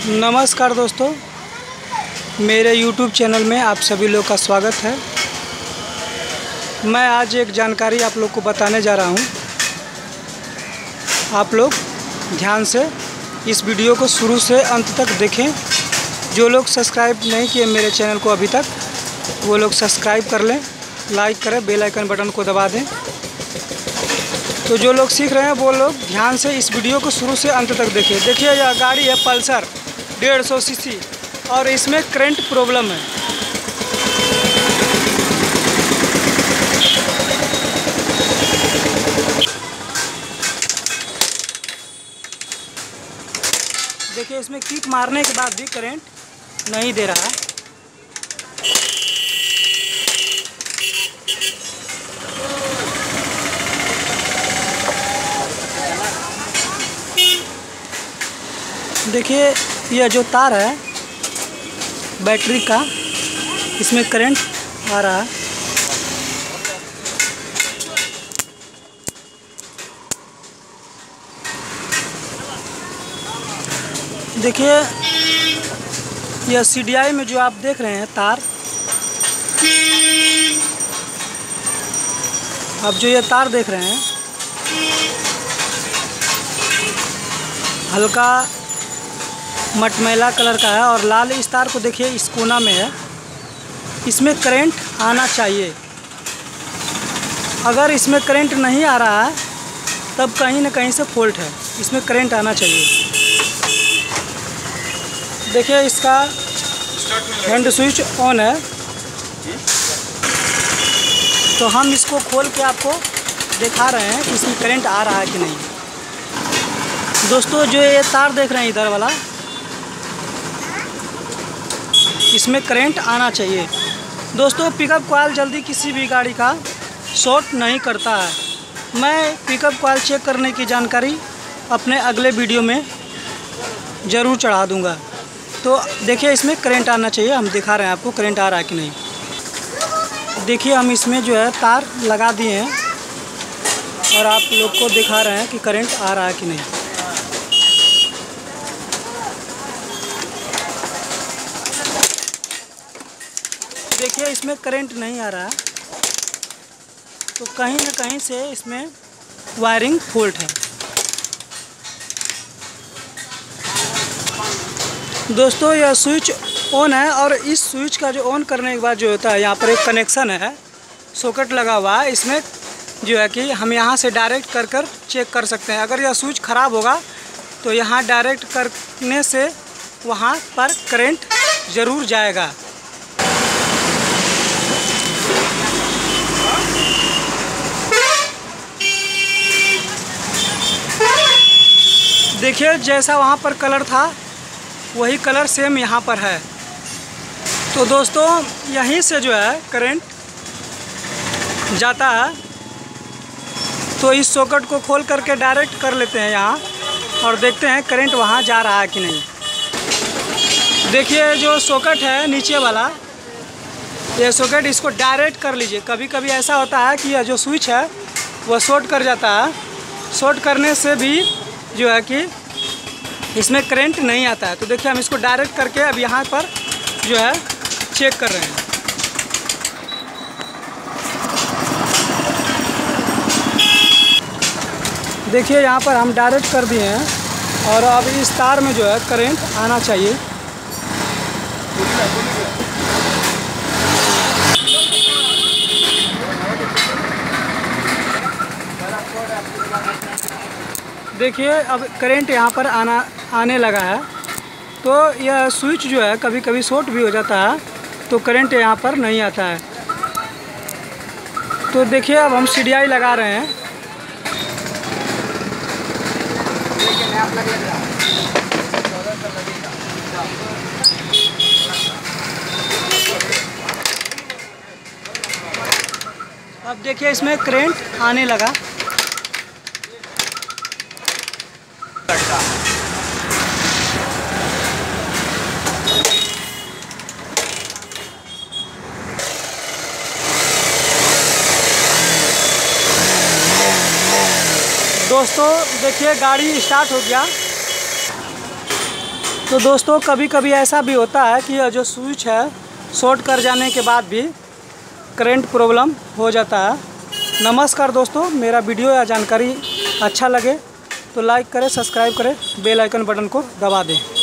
नमस्कार दोस्तों, मेरे YouTube चैनल में आप सभी लोग का स्वागत है। मैं आज एक जानकारी आप लोग को बताने जा रहा हूँ। आप लोग ध्यान से इस वीडियो को शुरू से अंत तक देखें। जो लोग सब्सक्राइब नहीं किए मेरे चैनल को अभी तक, वो लोग सब्सक्राइब कर लें, लाइक करें, बेल आइकन बटन को दबा दें। तो जो लोग सीख रहे हैं वो लोग ध्यान से इस वीडियो को शुरू से अंत तक देखें। देखिए, यह गाड़ी है पल्सर 150 सीसी और इसमें करंट प्रॉब्लम है। देखिए, इसमें किक मारने के बाद भी करंट नहीं दे रहा है। देखिए, यह जो तार है बैटरी का, इसमें करंट आ रहा है। देखिए, यह CDI में जो आप देख रहे हैं तार, आप जो ये तार देख रहे हैं हल्का मटमैला कलर का है और लाल इस तार को देखिए इस कोना में है। इसमें करंट आना चाहिए। अगर इसमें करंट नहीं आ रहा है तब कहीं ना कहीं से फॉल्ट है। इसमें करंट आना चाहिए। देखिए, इसका हैंड स्विच ऑन है, तो हम इसको खोल के आपको दिखा रहे हैं कि इसमें करंट आ रहा है कि नहीं। दोस्तों, जो ये तार देख रहे हैं इधर वाला, इसमें करंट आना चाहिए। दोस्तों, पिकअप कॉइल जल्दी किसी भी गाड़ी का शॉर्ट नहीं करता है। मैं पिकअप कॉइल चेक करने की जानकारी अपने अगले वीडियो में ज़रूर चढ़ा दूंगा। तो देखिए, इसमें करंट आना चाहिए। हम दिखा रहे हैं आपको करंट आ रहा है कि नहीं। देखिए, हम इसमें जो है तार लगा दिए हैं और आप लोग को दिखा रहे हैं कि करंट आ रहा है कि नहीं। देखिए, इसमें करंट नहीं आ रहा है, तो कहीं ना कहीं से इसमें वायरिंग फॉल्ट है। दोस्तों, यह स्विच ऑन है और इस स्विच का जो ऑन करने के बाद जो होता है, यहाँ पर एक कनेक्शन है, सॉकेट लगा हुआ है। इसमें जो है कि हम यहाँ से डायरेक्ट कर चेक कर सकते हैं। अगर यह स्विच ख़राब होगा तो यहाँ डायरेक्ट करने से वहाँ पर करंट ज़रूर जाएगा। देखिए, जैसा वहाँ पर कलर था वही कलर सेम यहाँ पर है। तो दोस्तों, यहीं से जो है करंट जाता है। तो इस सॉकेट को खोल करके डायरेक्ट कर लेते हैं यहाँ और देखते हैं करंट वहाँ जा रहा है कि नहीं। देखिए, जो सॉकेट है नीचे वाला, ये सॉकेट, इसको डायरेक्ट कर लीजिए। कभी कभी ऐसा होता है कि यह जो स्विच है वह शॉर्ट कर जाता है। शॉर्ट करने से भी जो है कि इसमें करंट नहीं आता है। तो देखिए, हम इसको डायरेक्ट करके अब यहाँ पर जो है चेक कर रहे हैं। देखिए, यहाँ पर हम डायरेक्ट कर दिए हैं और अब इस तार में जो है करंट आना चाहिए। देखिए, अब करंट यहाँ पर आने लगा है। तो यह स्विच जो है कभी कभी शॉर्ट भी हो जाता है, तो करंट यहाँ पर नहीं आता है। तो देखिए, अब हम CDI लगा रहे हैं। अब देखिए, इसमें करंट आने लगा। दोस्तों, देखिए, गाड़ी स्टार्ट हो गया। तो दोस्तों कभी कभी ऐसा भी होता है कि यह जो स्विच है शॉर्ट कर जाने के बाद भी करंट प्रॉब्लम हो जाता है। नमस्कार दोस्तों, मेरा वीडियो या जानकारी अच्छा लगे तो लाइक करें, सब्सक्राइब करें, बेल आइकन बटन को दबा दें।